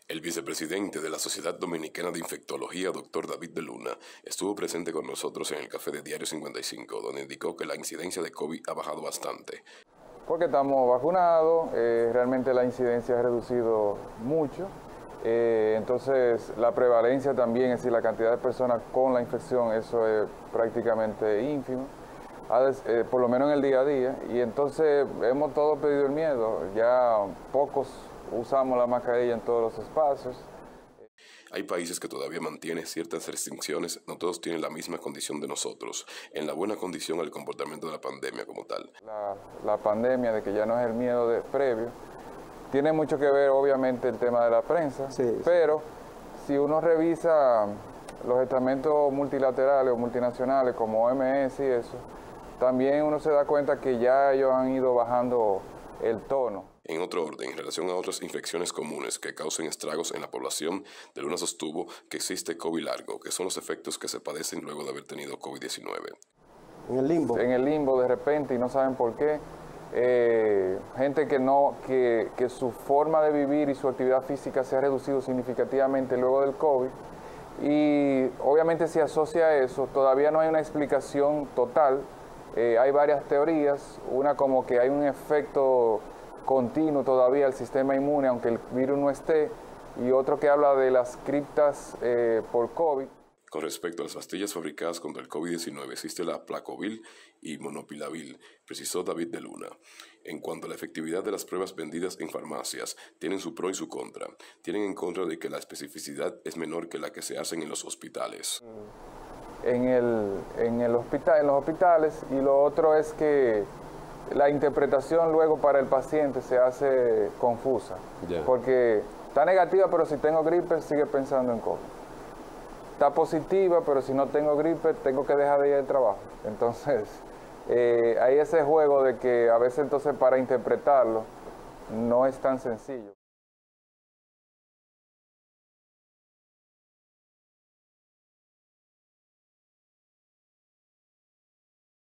El vicepresidente de la Sociedad Dominicana de Infectología, Dr. David de Luna, estuvo presente con nosotros en el café de Diario 55, donde indicó que la incidencia de COVID ha bajado bastante. Porque estamos vacunados, realmente la incidencia ha reducido mucho, entonces la prevalencia también, es decir, la cantidad de personas con la infección, eso es prácticamente ínfimo, por lo menos en el día a día, y entonces hemos todos perdido el miedo, ya pocos usamos la mascarilla en todos los espacios. Hay países que todavía mantienen ciertas restricciones, no todos tienen la misma condición de nosotros, en la buena condición al comportamiento de la pandemia como tal. La pandemia, de que ya no es el miedo previo, tiene mucho que ver obviamente el tema de la prensa, sí. Pero si uno revisa los estamentos multilaterales o multinacionales como OMS y eso, también uno se da cuenta que ya ellos han ido bajando el tono. En otro orden, en relación a otras infecciones comunes que causen estragos en la población, de Luna sostuvo que existe COVID largo, que son los efectos que se padecen luego de haber tenido COVID-19. En el limbo. En el limbo de repente y no saben por qué. Gente que su forma de vivir y su actividad física se ha reducido significativamente luego del COVID. Y obviamente se asocia a eso, todavía no hay una explicación total. Hay varias teorías, una como que hay un efecto continuo todavía al sistema inmune, aunque el virus no esté, y otro que habla de las criptas por COVID. Con respecto a las pastillas fabricadas contra el COVID-19, existe la Placovil y Monopilavir, precisó David de Luna. En cuanto a la efectividad de las pruebas vendidas en farmacias, tienen su pro y su contra. Tienen en contra de que la especificidad es menor que la que se hacen en los hospitales. En los hospitales, y lo otro es que la interpretación luego para el paciente se hace confusa, porque está negativa, pero si tengo gripe sigue pensando en COVID. Está positiva, pero si no tengo gripe tengo que dejar de ir al trabajo. Entonces hay ese juego de que a veces entonces para interpretarlo no es tan sencillo.